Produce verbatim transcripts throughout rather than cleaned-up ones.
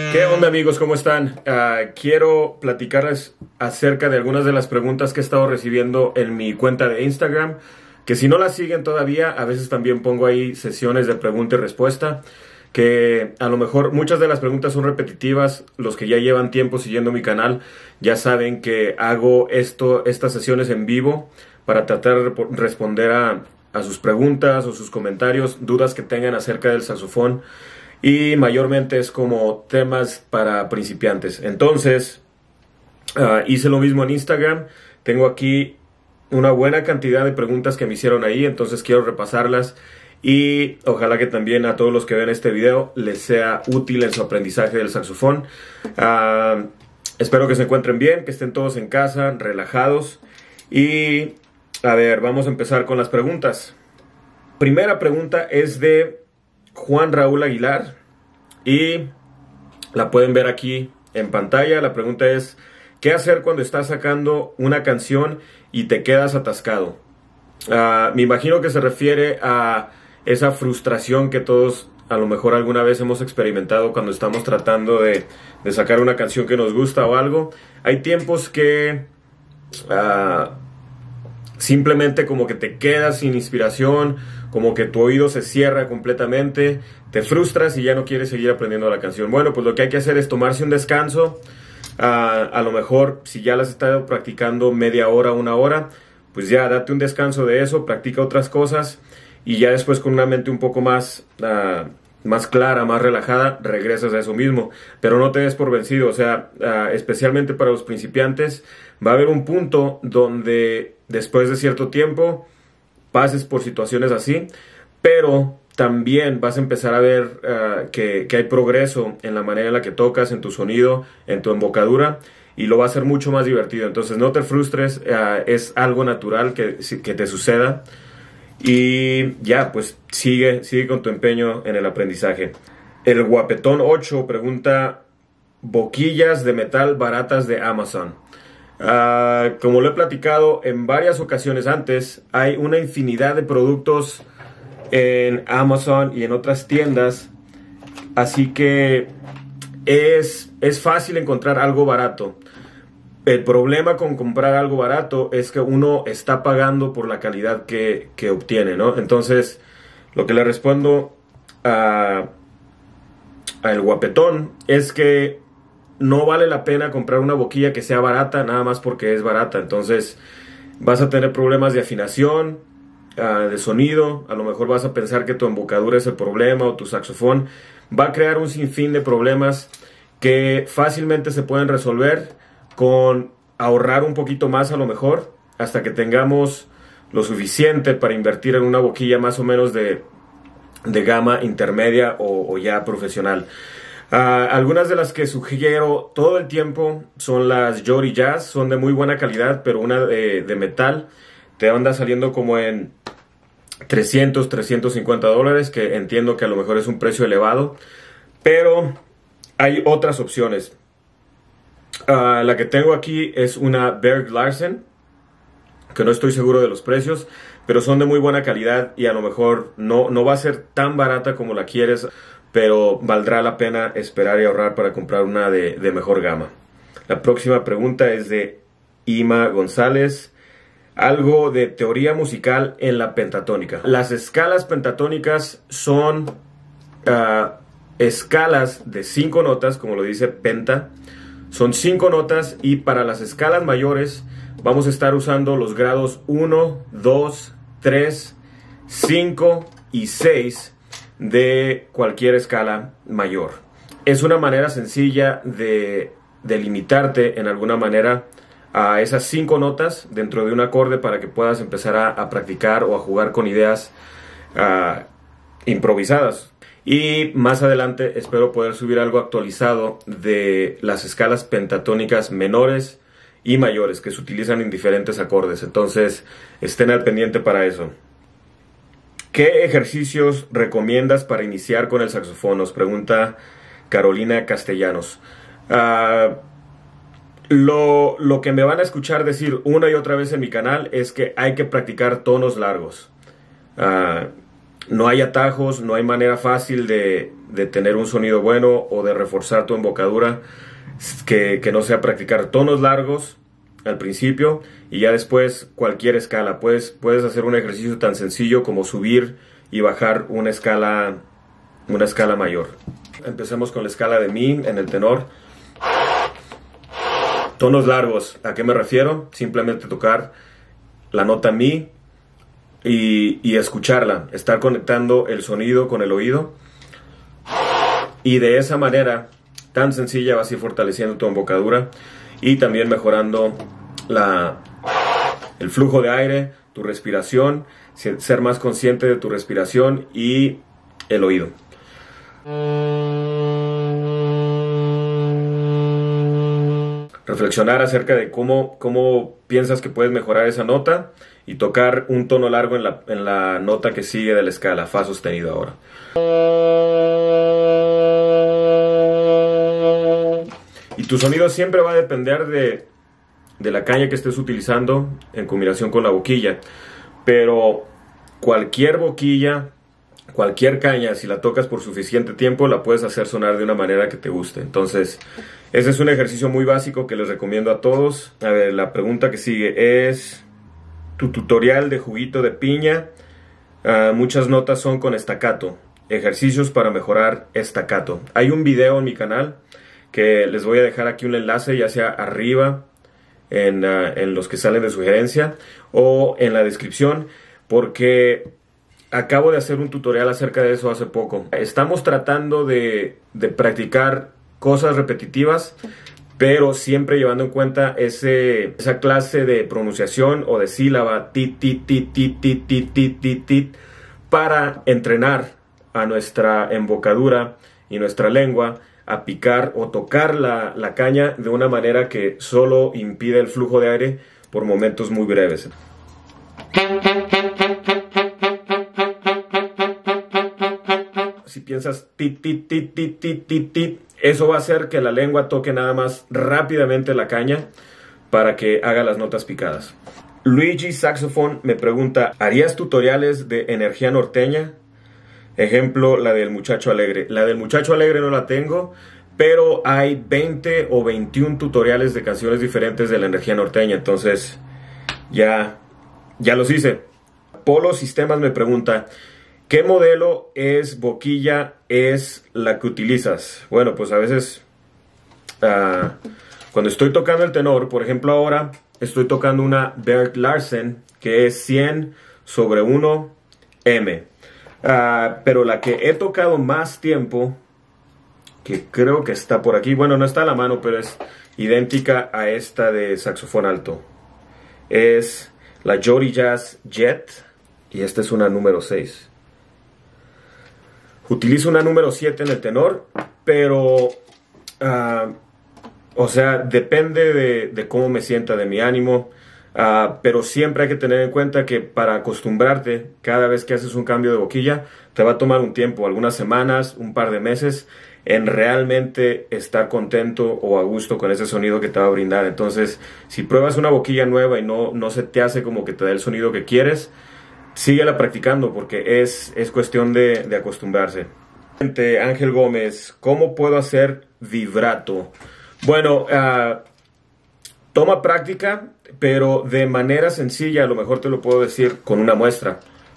¿Qué onda, amigos? ¿Cómo están? Uh, quiero platicarles acerca de algunas de las preguntas que he estado recibiendo en mi cuenta de Instagram, que si no la siguen todavía, a veces también pongo ahí sesiones de pregunta y respuesta, que a lo mejor muchas de las preguntas son repetitivas. Los que ya llevan tiempo siguiendo mi canal ya saben que hago esto, estas sesiones en vivo para tratar de responder a, a sus preguntas o sus comentarios, dudas que tengan acerca del saxofón. Y mayormente es como temas para principiantes. Entonces, uh, hice lo mismo en Instagram. Tengo aquí una buena cantidad de preguntas que me hicieron ahí, entonces quiero repasarlas. Y ojalá que también a todos los que ven este video les sea útil en su aprendizaje del saxofón. Uh, espero que se encuentren bien, que estén todos en casa, relajados. Y, a ver, vamos a empezar con las preguntas. Primera pregunta es de Juan Raúl Aguilar y la pueden ver aquí en pantalla. La pregunta es: ¿qué hacer cuando estás sacando una canción y te quedas atascado? Uh, me imagino que se refiere a esa frustración que todos a lo mejor alguna vez hemos experimentado cuando estamos tratando de, de sacar una canción que nos gusta o algo. Hay tiempos que Uh, simplemente como que te quedas sin inspiración, como que tu oído se cierra completamente, te frustras y ya no quieres seguir aprendiendo la canción. Bueno, pues lo que hay que hacer es tomarse un descanso. Uh, a lo mejor si ya las has estado practicando media hora, una hora, pues ya date un descanso de eso, practica otras cosas y ya después con una mente un poco más, uh, más clara, más relajada, regresas a eso mismo. Pero no te des por vencido, o sea, uh, especialmente para los principiantes, va a haber un punto donde después de cierto tiempo pases por situaciones así, pero también vas a empezar a ver uh, que, que hay progreso en la manera en la que tocas, en tu sonido, en tu embocadura, y lo va a hacer mucho más divertido. Entonces no te frustres, uh, es algo natural que, que te suceda, y ya, pues sigue, sigue con tu empeño en el aprendizaje. El Guapetón ocho pregunta: boquillas de metal baratas de Amazon. Uh, como lo he platicado en varias ocasiones antes, hay una infinidad de productos en Amazon y en otras tiendas, así que es, es fácil encontrar algo barato. El problema con comprar algo barato es que uno está pagando por la calidad que, que obtiene, ¿no? Entonces, lo que le respondo a, a el Guapetón es que no vale la pena comprar una boquilla que sea barata nada más porque es barata. Entonces vas a tener problemas de afinación, uh, de sonido. A lo mejor vas a pensar que tu embocadura es el problema o tu saxofón. Va a crear un sinfín de problemas que fácilmente se pueden resolver con ahorrar un poquito más, a lo mejor hasta que tengamos lo suficiente para invertir en una boquilla más o menos de, de gama intermedia o, o ya profesional. Uh, algunas de las que sugiero todo el tiempo son las Jory Jazz. Son de muy buena calidad, pero una de, de metal te anda saliendo como en trescientos, trescientos cincuenta dólares, que entiendo que a lo mejor es un precio elevado, pero hay otras opciones. Uh, la que tengo aquí es una Berg Larsen, que no estoy seguro de los precios, pero son de muy buena calidad y a lo mejor no, no va a ser tan barata como la quieres, pero valdrá la pena esperar y ahorrar para comprar una de, de mejor gama. La próxima pregunta es de Ima González. Algo de teoría musical en la pentatónica. Las escalas pentatónicas son uh, escalas de cinco notas, como lo dice penta. Son cinco notas, y para las escalas mayores vamos a estar usando los grados uno, dos, tres, cinco y seis de cualquier escala mayor. Es una manera sencilla de, de limitarte en alguna manera a esas cinco notas dentro de un acorde para que puedas empezar a, a practicar o a jugar con ideas uh, improvisadas. Y más adelante espero poder subir algo actualizado de las escalas pentatónicas menores y mayores que se utilizan en diferentes acordes. Entonces estén al pendiente para eso. ¿Qué ejercicios recomiendas para iniciar con el saxofón? Nos pregunta Carolina Castellanos. Uh, lo, lo que me van a escuchar decir una y otra vez en mi canal es que hay que practicar tonos largos. Uh, No hay atajos, no hay manera fácil de, de tener un sonido bueno o de reforzar tu embocadura que, que no sea practicar tonos largos al principio y ya después cualquier escala. Puedes, puedes hacer un ejercicio tan sencillo como subir y bajar una escala, una escala mayor. Empecemos con la escala de mi en el tenor. Tonos largos, ¿a qué me refiero? Simplemente tocar la nota mi y, y escucharla, estar conectando el sonido con el oído. Y de esa manera tan sencilla vas a ir fortaleciendo tu embocadura y también mejorando la, el flujo de aire, tu respiración, ser más consciente de tu respiración y el oído. Reflexionar acerca de cómo, cómo piensas que puedes mejorar esa nota y tocar un tono largo en la, en la nota que sigue de la escala, fa sostenido ahora. Y tu sonido siempre va a depender de, de la caña que estés utilizando en combinación con la boquilla, pero cualquier boquilla, cualquier caña, si la tocas por suficiente tiempo, la puedes hacer sonar de una manera que te guste. Entonces, ese es un ejercicio muy básico que les recomiendo a todos. A ver, la pregunta que sigue es tu tutorial de juguito de piña. Uh, muchas notas son con staccato. Ejercicios para mejorar staccato. Hay un video en mi canal que les voy a dejar aquí un enlace, ya sea arriba en, uh, en los que salen de sugerencia o en la descripción, porque acabo de hacer un tutorial acerca de eso hace poco. Estamos tratando de, de practicar cosas repetitivas, pero siempre llevando en cuenta ese, esa clase de pronunciación o de sílaba tit, tit, tit, tit, tit, tit, tit, tit, tit, para entrenar a nuestra embocadura y nuestra lengua a picar o tocar la, la caña de una manera que solo impide el flujo de aire por momentos muy breves. Si piensas tit, tit, tit, tit, tit, tit, tit, eso va a hacer que la lengua toque nada más rápidamente la caña para que haga las notas picadas. Luigi Saxophone me pregunta, ¿harías tutoriales de energía norteña? Ejemplo, la del Muchacho Alegre. La del Muchacho Alegre no la tengo, pero hay veinte o veintiún tutoriales de canciones diferentes de la energía norteña. Entonces, ya, ya los hice. Polo Sistemas me pregunta, ¿qué modelo es boquilla es la que utilizas? Bueno, pues a veces, uh, cuando estoy tocando el tenor, por ejemplo ahora, estoy tocando una Bert Larsen, que es cien sobre uno eme. Uh, pero la que he tocado más tiempo, que creo que está por aquí, bueno, no está a la mano, pero es idéntica a esta de saxofón alto, es la Jody Jazz Jet, y esta es una número seis. Utilizo una número siete en el tenor, pero, uh, o sea, depende de, de cómo me sienta, de mi ánimo. Uh, pero siempre hay que tener en cuenta que para acostumbrarte, cada vez que haces un cambio de boquilla, te va a tomar un tiempo, algunas semanas, un par de meses, en realmente estar contento o a gusto con ese sonido que te va a brindar. Entonces, si pruebas una boquilla nueva y no, no se te hace como que te da el sonido que quieres, síguela practicando porque es, es cuestión de, de acostumbrarse. Ángel Gómez, ¿cómo puedo hacer vibrato? Bueno, uh, toma práctica, pero de manera sencilla, a lo mejor te lo puedo decir con una muestra.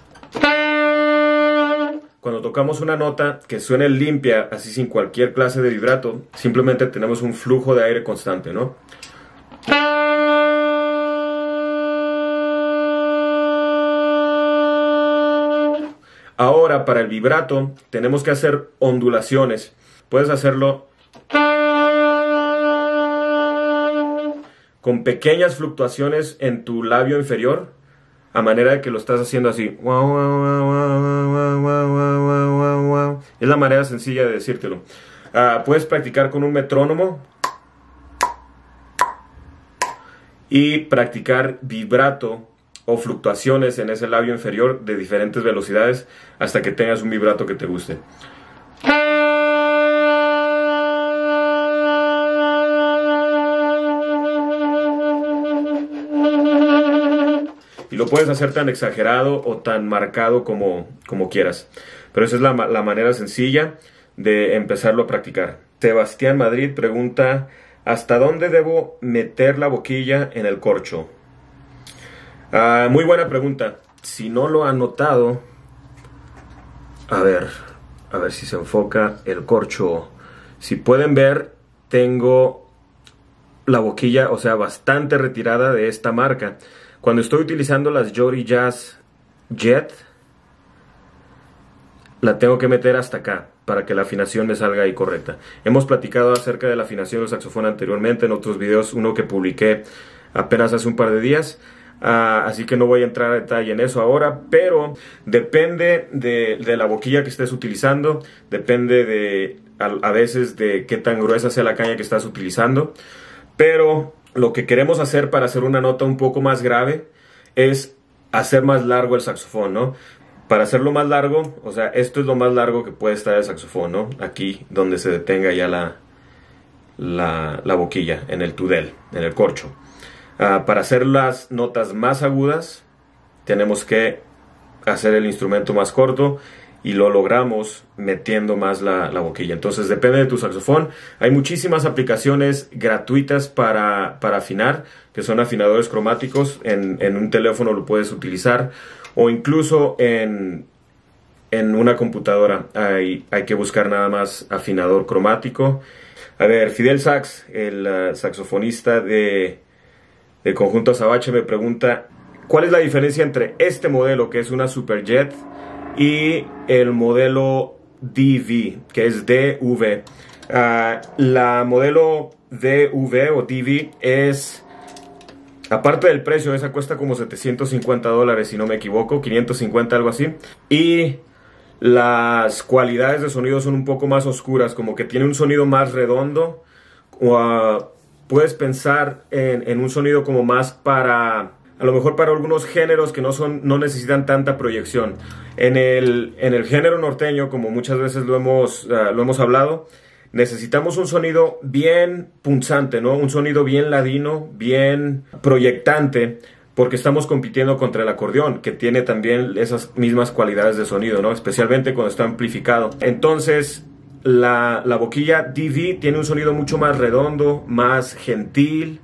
Cuando tocamos una nota que suene limpia, así sin cualquier clase de vibrato, simplemente tenemos un flujo de aire constante, ¿no? Ahora, para el vibrato, tenemos que hacer ondulaciones. Puedes hacerlo con pequeñas fluctuaciones en tu labio inferior, a manera de que lo estás haciendo así. Es la manera sencilla de decírtelo. Uh, puedes practicar con un metrónomo y practicar vibrato o fluctuaciones en ese labio inferior de diferentes velocidades hasta que tengas un vibrato que te guste. y lo puedes hacer tan exagerado o tan marcado como, como quieras. Pero esa es la, la manera sencilla de empezarlo a practicar. Sebastián Madrid pregunta, ¿hasta dónde debo meter la boquilla en el corcho? Uh, muy buena pregunta. Si no lo han notado, a ver, a ver si se enfoca el corcho. Si pueden ver, tengo la boquilla, o sea, bastante retirada de esta marca. Cuando estoy utilizando las Jory Jazz Jet, la tengo que meter hasta acá para que la afinación me salga ahí correcta. Hemos platicado acerca de la afinación del saxofón anteriormente en otros videos, uno que publiqué apenas hace un par de días. Uh, así que no voy a entrar a detalle en eso ahora, pero depende de, de la boquilla que estés utilizando, depende de a, a veces de qué tan gruesa sea la caña que estás utilizando, pero lo que queremos hacer para hacer una nota un poco más grave es hacer más largo el saxofón, ¿no? Para hacerlo más largo, o sea, esto es lo más largo que puede estar el saxofón, ¿no? Aquí donde se detenga ya la, la, la boquilla, en el tudel, en el corcho. Uh, para hacer las notas más agudas tenemos que hacer el instrumento más corto y lo logramos metiendo más la, la boquilla. Entonces depende de tu saxofón. Hay muchísimas aplicaciones gratuitas para, para afinar, que son afinadores cromáticos. En, en un teléfono lo puedes utilizar o incluso en, en una computadora. Hay, hay que buscar nada más afinador cromático. A ver, Fidel Sax, el uh, saxofonista de el conjunto Azabache, me pregunta ¿cuál es la diferencia entre este modelo, que es una Superjet, y el modelo D V, que es D V? Uh, la modelo D V o D V es, aparte del precio, esa cuesta como setecientos cincuenta dólares, si no me equivoco, quinientos cincuenta, algo así. Y las cualidades de sonido son un poco más oscuras, como que tiene un sonido más redondo. Uh, puedes pensar en, en un sonido como más para, a lo mejor para algunos géneros que no, son, no necesitan tanta proyección. En el, en el género norteño, como muchas veces lo hemos, uh, lo hemos hablado, necesitamos un sonido bien punzante, ¿no? Un sonido bien ladino, bien proyectante, porque estamos compitiendo contra el acordeón, que tiene también esas mismas cualidades de sonido, ¿no? Especialmente cuando está amplificado. Entonces, la, la boquilla D V tiene un sonido mucho más redondo, más gentil,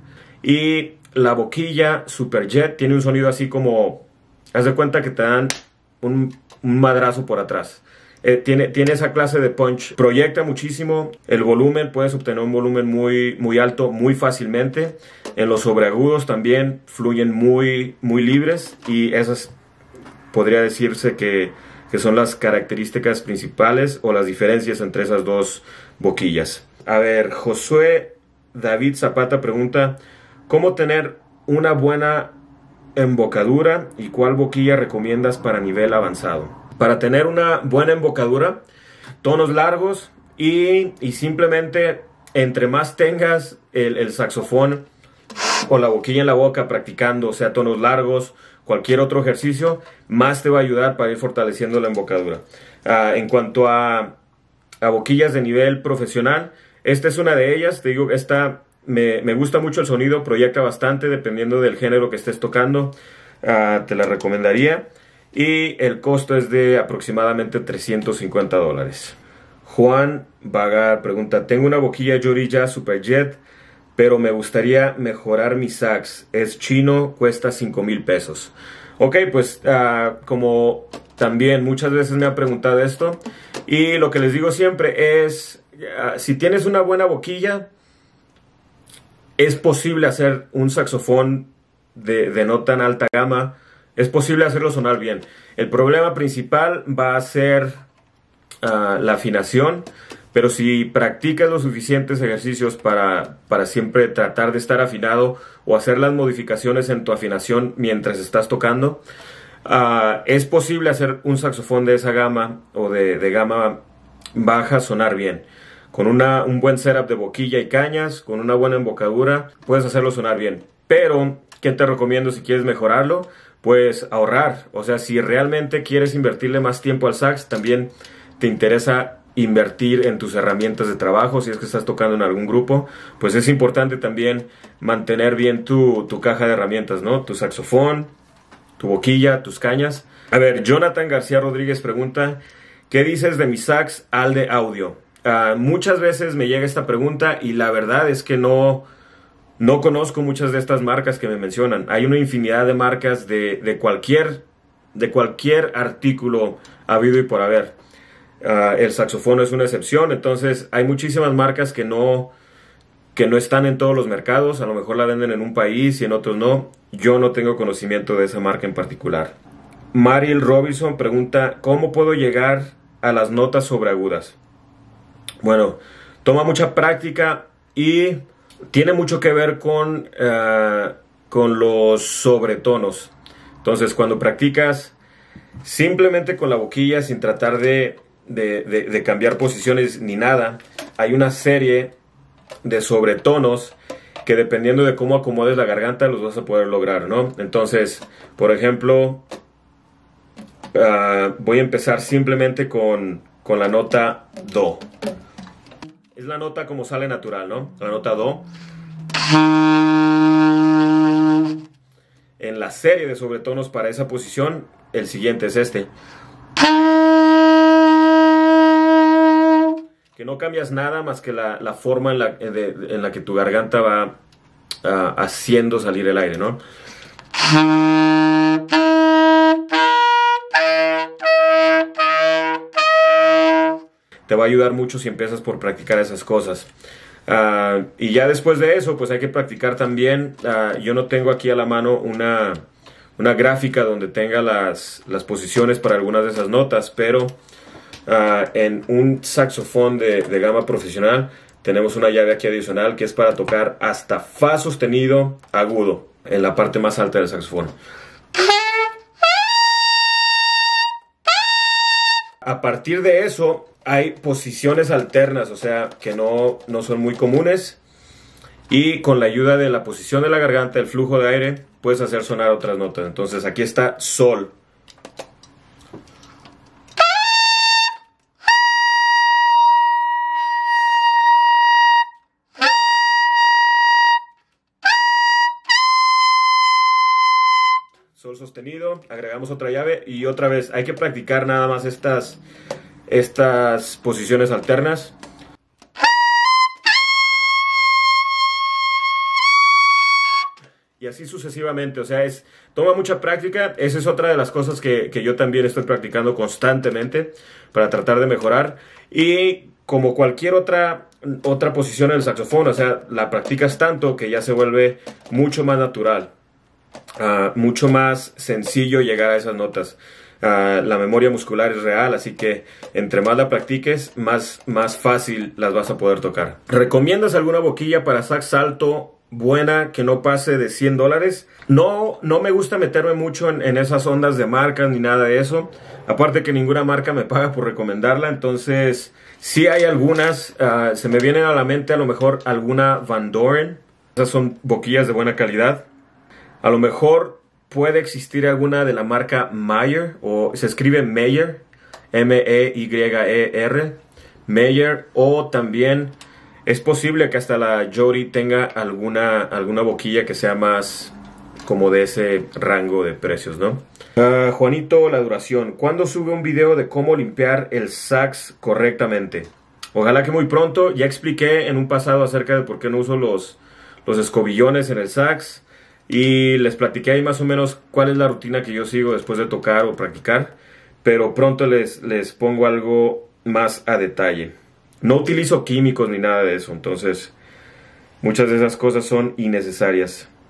y la boquilla Superjet tiene un sonido así como, haz de cuenta que te dan un, un madrazo por atrás. Eh, tiene, tiene esa clase de punch, proyecta muchísimo el volumen, puedes obtener un volumen muy, muy alto muy fácilmente. En los sobreagudos también fluyen muy, muy libres, y esas podría decirse que, que son las características principales o las diferencias entre esas dos boquillas. A ver, Josué David Zapata pregunta ¿cómo tener una buena embocadura y cuál boquilla recomiendas para nivel avanzado? Para tener una buena embocadura, tonos largos y, y simplemente entre más tengas el, el saxofón o la boquilla en la boca practicando, o sea, tonos largos, cualquier otro ejercicio, más te va a ayudar para ir fortaleciendo la embocadura. Uh, en cuanto a, a boquillas de nivel profesional, esta es una de ellas. Te digo, esta me, me gusta mucho el sonido, proyecta bastante dependiendo del género que estés tocando. Uh, te la recomendaría. Y el costo es de aproximadamente trescientos cincuenta dólares. Juan Vagar pregunta, tengo una boquilla Jory Jazz Superjet, pero me gustaría mejorar mi sax. Es chino, cuesta cinco mil pesos. Ok, pues uh, como también muchas veces me han preguntado esto, y lo que les digo siempre es, uh, si tienes una buena boquilla, es posible hacer un saxofón de, de no tan alta gama. Es posible hacerlo sonar bien. El problema principal va a ser uh, la afinación, pero si practicas los suficientes ejercicios para, para siempre tratar de estar afinado o hacer las modificaciones en tu afinación mientras estás tocando, uh, es posible hacer un saxofón de esa gama o de, de gama baja sonar bien. Con una, un buen setup de boquilla y cañas, con una buena embocadura, puedes hacerlo sonar bien. Pero, ¿qué te recomiendo si quieres mejorarlo? Pues ahorrar. O sea, si realmente quieres invertirle más tiempo al sax, también te interesa invertir en tus herramientas de trabajo. Si es que estás tocando en algún grupo, pues es importante también mantener bien tu, tu caja de herramientas, ¿no? Tu saxofón, tu boquilla, tus cañas. A ver, Jonathan García Rodríguez pregunta, ¿qué dices de mi sax Alde Audio? Uh, muchas veces me llega esta pregunta y la verdad es que no, no conozco muchas de estas marcas que me mencionan. Hay una infinidad de marcas de, de, cualquier, de cualquier artículo habido y por haber. Uh, el saxofón es una excepción, entonces hay muchísimas marcas que no, que no están en todos los mercados. A lo mejor la venden en un país y en otros no. Yo no tengo conocimiento de esa marca en particular. Mariel Robinson pregunta, ¿cómo puedo llegar a las notas sobreagudas? Bueno, toma mucha práctica y tiene mucho que ver con, uh, con los sobretonos. Entonces, cuando practicas simplemente con la boquilla, sin tratar de, de, de, de cambiar posiciones ni nada, hay una serie de sobretonos que dependiendo de cómo acomodes la garganta los vas a poder lograr, ¿no? Entonces, por ejemplo, uh, voy a empezar simplemente con, con la nota Do. Es la nota como sale natural, ¿no? La nota Do. En la serie de sobretonos para esa posición, el siguiente es este. Que no cambias nada más que la, la forma en la, de, en la que tu garganta va uh, haciendo salir el aire, ¿no? Te va a ayudar mucho si empiezas por practicar esas cosas. Uh, y ya después de eso, pues hay que practicar también. Uh, yo no tengo aquí a la mano una, una gráfica donde tenga las, las posiciones para algunas de esas notas, pero uh, en un saxofón de, de gama profesional tenemos una llave aquí adicional que es para tocar hasta Fa sostenido agudo en la parte más alta del saxofón. A partir de eso hay posiciones alternas, o sea, que no, no son muy comunes. Y con la ayuda de la posición de la garganta, el flujo de aire, puedes hacer sonar otras notas. Entonces aquí está Sol. Sol sostenido, agregamos otra llave y otra vez hay que practicar nada más estas, estas posiciones alternas. Y así sucesivamente, o sea, es, toma mucha práctica. Esa es otra de las cosas que, que yo también estoy practicando constantemente para tratar de mejorar. Y como cualquier otra, otra posición en el saxofón, o sea, la practicas tanto que ya se vuelve mucho más natural. Uh, mucho más sencillo llegar a esas notas. Uh, la memoria muscular es real, así que entre más la practiques, más, más fácil las vas a poder tocar. ¿Recomiendas alguna boquilla para sax alto buena que no pase de cien dólares? No, no me gusta meterme mucho en, en esas ondas de marcas ni nada de eso. Aparte que ninguna marca me paga por recomendarla, entonces sí hay algunas. Uh, se me vienen a la mente a lo mejor alguna Van Doren. Esas son boquillas de buena calidad. A lo mejor puede existir alguna de la marca Meyer, o se escribe Meyer, M E Y E R, Meyer, o también es posible que hasta la Jody tenga alguna, alguna boquilla que sea más como de ese rango de precios, ¿no? Uh, Juanito, la duración. ¿Cuándo sube un video de cómo limpiar el sax correctamente? Ojalá que muy pronto. Ya expliqué en un pasado acerca de por qué no uso los, los escobillones en el sax. Y les platiqué ahí más o menos cuál es la rutina que yo sigo después de tocar o practicar. Pero pronto les, les pongo algo más a detalle. No utilizo químicos ni nada de eso. Entonces, muchas de esas cosas son innecesarias.